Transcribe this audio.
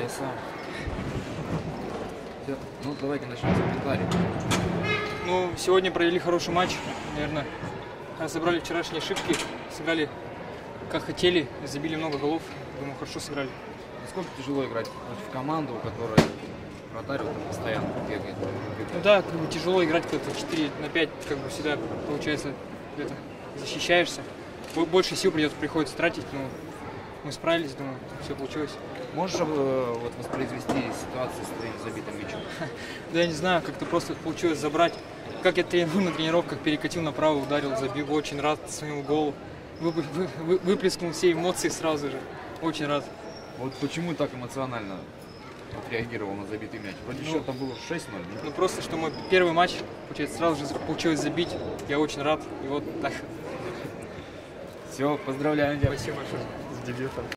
я сам. Ну, давайте начнем с комментариев. Ну, сегодня провели хороший матч, наверное. Разобрали вчерашние ошибки, сыграли как хотели, забили много голов. Думаю, хорошо сыграли. Насколько тяжело играть против команды, у которой вратарь вот постоянно бегает? Ну да, как бы тяжело играть как-то 4 на 5, как бы всегда получается где-то защищаешься. Больше сил приходится тратить, но мы справились, думаю, все получилось. Можешь вот воспроизвести ситуацию с твоим забитым мячом? Да я не знаю, как-то просто получилось забрать. Как я тренирую на тренировках, перекатил направо, ударил, забил, очень рад своему голу. Выплеснул все эмоции сразу же, очень рад. Вот почему так эмоционально отреагировал на забитый мяч? Вроде счета было 6-0. Ну просто, что мой первый матч, получается, сразу же получилось забить. Я очень рад, и вот так. Все, поздравляем тебя. Спасибо большое с дебютом.